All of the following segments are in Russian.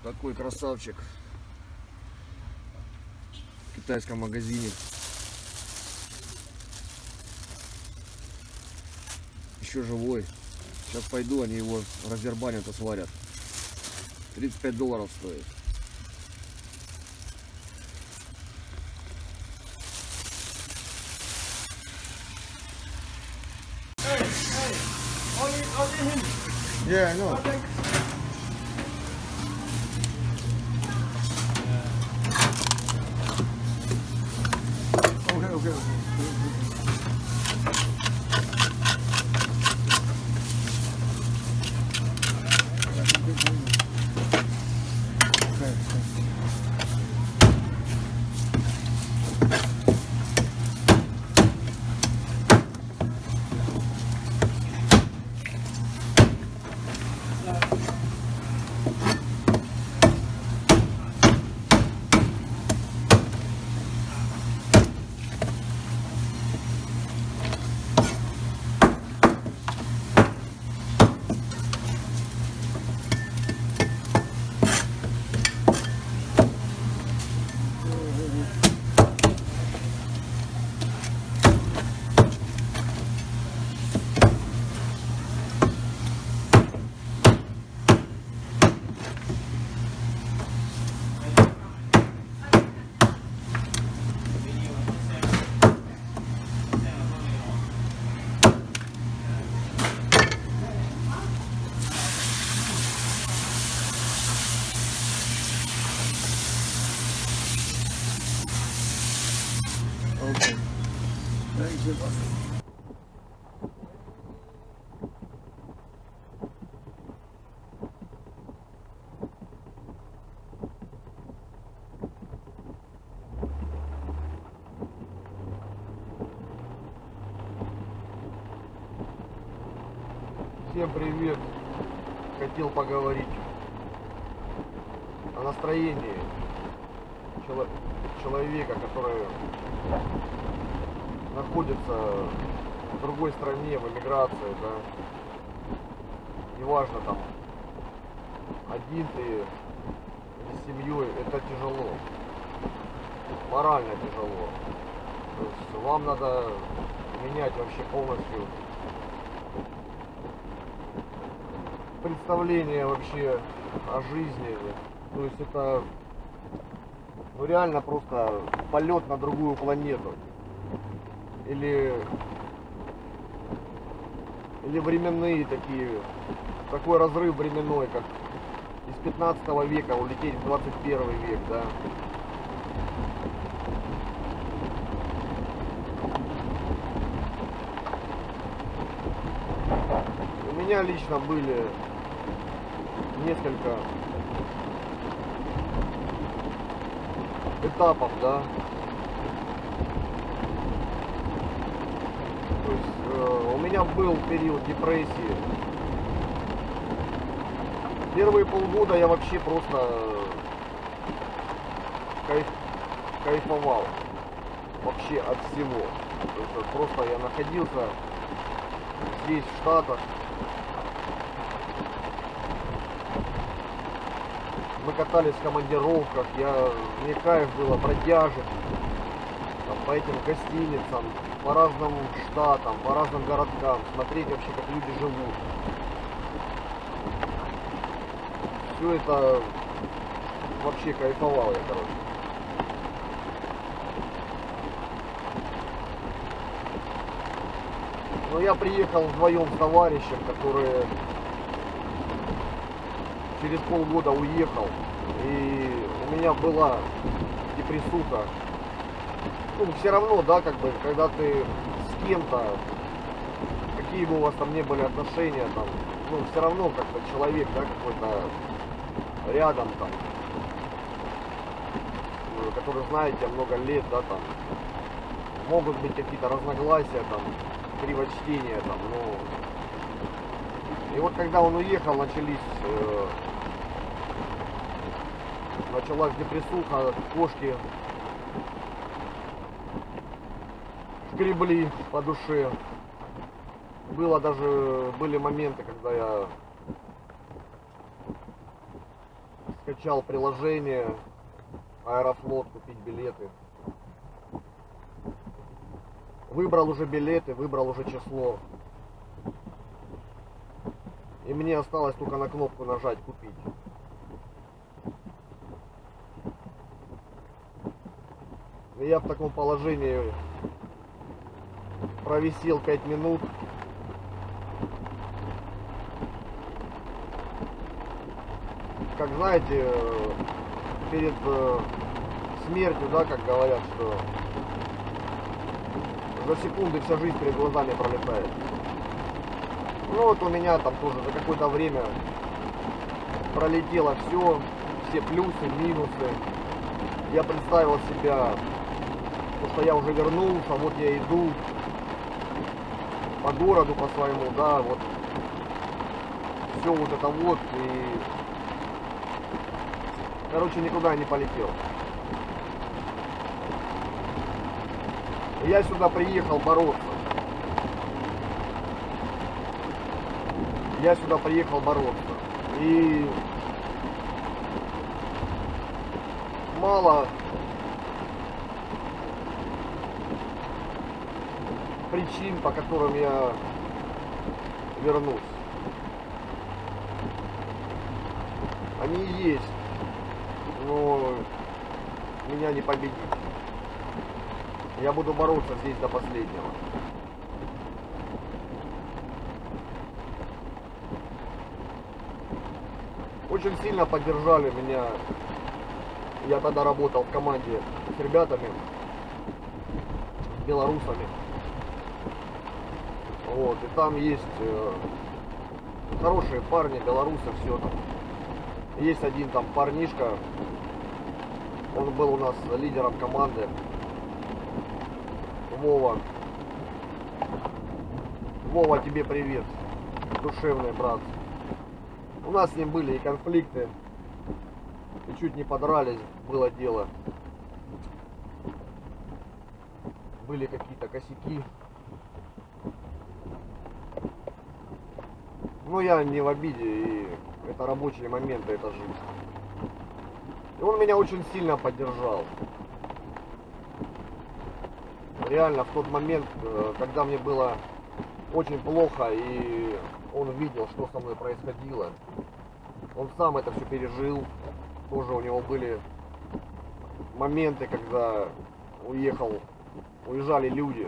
Такой красавчик в китайском магазине. Еще живой. Сейчас пойду, они его раздербанят и сварят. $35 стоит. Yeah, I know. Okay. Okay. Thank you. Всем привет! Хотел поговорить о настроении человека, который находится в другой стране, в эмиграции, да. Неважно, там один ты или с семьей, это тяжело, морально тяжело. То есть вам надо менять вообще полностью представление вообще о жизни. То есть это реально просто полет на другую планету. Или временные такой разрыв временной, как из 15 века улететь в 21 век, да. У меня лично были несколько этапов, да. То есть у меня был период депрессии. Первые полгода я вообще просто кайфовал вообще от всего. То есть просто я находился здесь, в Штатах. Мы катались в командировках, мне кайф было бродяжить там, по этим гостиницам, по разным штатам, по разным городкам, смотреть вообще, как люди живут. Все это вообще кайфовал я, короче. Но я приехал вдвоем с товарищем, который через полгода уехал, и у меня была депрессуха. Ну, все равно, да, как бы, когда ты с кем-то, какие бы у вас там ни были отношения, там, ну, все равно, как бы, человек, да, какой-то рядом, там, который знает тебя много лет, да, там, могут быть какие-то разногласия, там, кривочтения, там, ну, и вот когда он уехал, началась депрессуха, кошки шкребли по душе. Были моменты, когда я скачал приложение Аэрофлот, купить билеты. Выбрал уже билеты, выбрал уже число. И мне осталось только на кнопку нажать «Купить». И я в таком положении провисел 5 минут. Как знаете, перед смертью, да, как говорят, что за секунды вся жизнь перед глазами пролетает. Ну вот у меня там тоже за какое-то время пролетело все плюсы, минусы. Я представил себя, что я уже вернулся, вот я иду по городу по своему, да, вот все вот это вот, и короче никуда не полетел. Я сюда приехал бороться. Я сюда приехал бороться. И мало причин, по которым я вернусь. Они есть, но меня не победить. Я буду бороться здесь до последнего. Очень сильно поддержали меня. Я тогда работал в команде с ребятами, с белорусами. Вот, и там есть хорошие парни, белорусы, все там. Есть один там парнишка, он был у нас лидером команды. Вова. Вова, тебе привет. Душевный брат. У нас с ним были и конфликты. И чуть не подрались, было дело. Были какие-то косяки. Но я не в обиде, и это рабочие моменты, это жизнь. И он меня очень сильно поддержал. Реально в тот момент, когда мне было очень плохо, и он видел, что со мной происходило. Он сам это все пережил. Тоже у него были моменты, когда уезжали люди.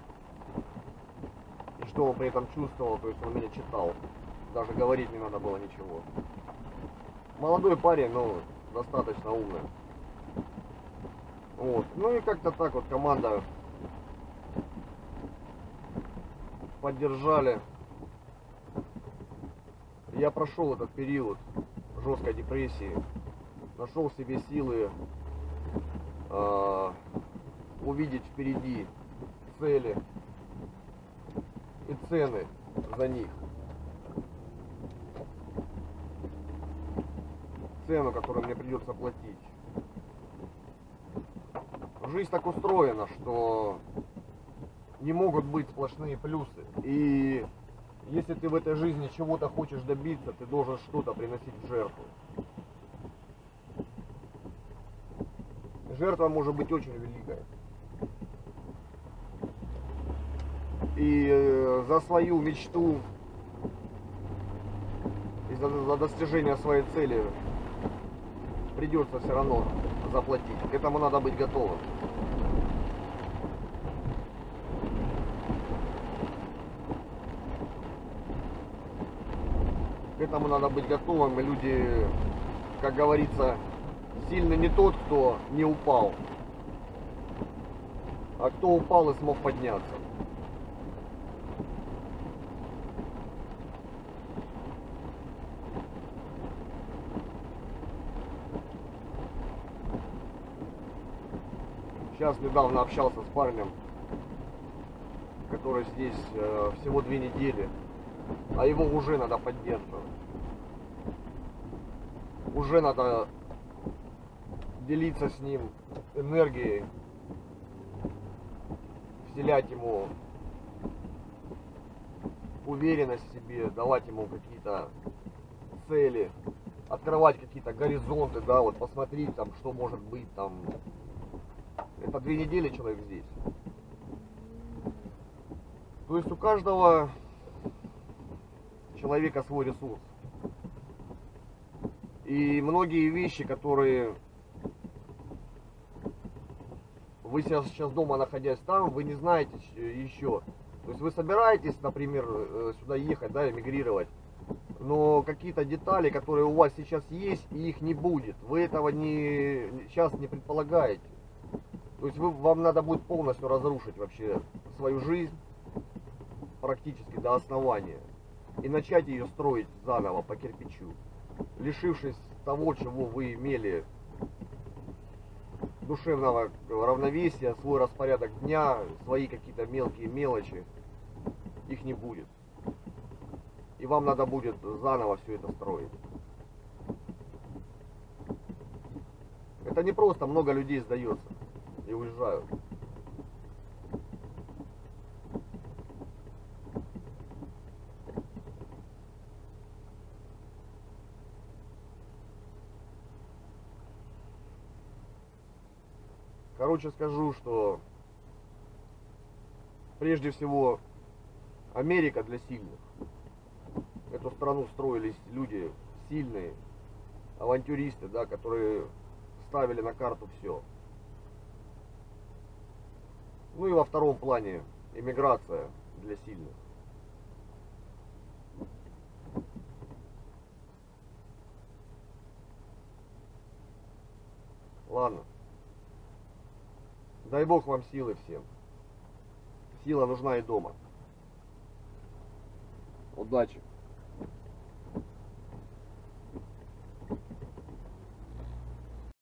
И что он при этом чувствовал, то есть он меня читал. Даже говорить не надо было ничего. Молодой парень, но достаточно умный. Вот. Ну и как-то так вот команда поддержали. Я прошел этот период жесткой депрессии, нашел в себе силы увидеть впереди цели и цены за них. Цену, которую мне придется платить. Жизнь так устроена, что не могут быть сплошные плюсы. И если ты в этой жизни чего-то хочешь добиться, ты должен что-то приносить в жертву. Жертва может быть очень великая. И за свою мечту, и за достижение своей цели придется все равно заплатить. К этому надо быть готовым. К этому надо быть готовым. И люди, как говорится, сильный не тот, кто не упал, а кто упал и смог подняться. Сейчас недавно общался с парнем, который здесь всего 2 недели, а его уже надо поддерживать. Уже надо делиться с ним энергией, вселять ему уверенность в себе, давать ему какие-то цели, открывать какие-то горизонты, да, вот посмотреть там, что может быть там. Это 2 недели человек здесь. То есть у каждого человека свой ресурс. И многие вещи, которые вы сейчас дома, находясь там, вы не знаете еще. То есть вы собираетесь, например, сюда ехать, да, эмигрировать, но какие-то детали, которые у вас сейчас есть, и их не будет. Вы этого сейчас не предполагаете. То есть вам надо будет полностью разрушить вообще свою жизнь, практически до основания, и начать ее строить заново по кирпичу, лишившись того, чего вы имели, душевного равновесия, свой распорядок дня, свои какие-то мелкие мелочи, их не будет. И вам надо будет заново все это строить. Это не просто, много людей сдается и уезжают. Короче, скажу, что прежде всего Америка для сильных. Эту страну строились люди сильные, авантюристы, да, которые ставили на карту все. Ну и во втором плане иммиграция для сильных. Ладно. Дай Бог вам силы всем. Сила нужна и дома. Удачи.